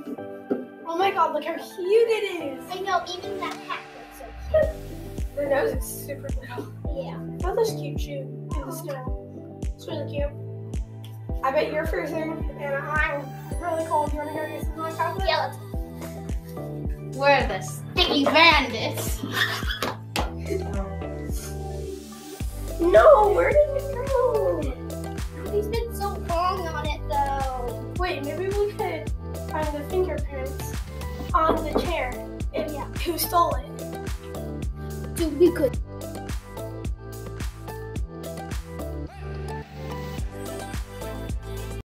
Oh my god, look how cute it is. I know, even that hat looks so cute. The nose is super little. Yeah. I love this cute shoe in the snow. It's really cute. I bet you're freezing and I'm really cold. You want to go get some hot chocolate? Yeah, let's go. We're the sticky bandits. No, where did it go? He's been so long on it though. Wait, maybe we could find the fingerprints on the chair. And who stole it? Dude, we could.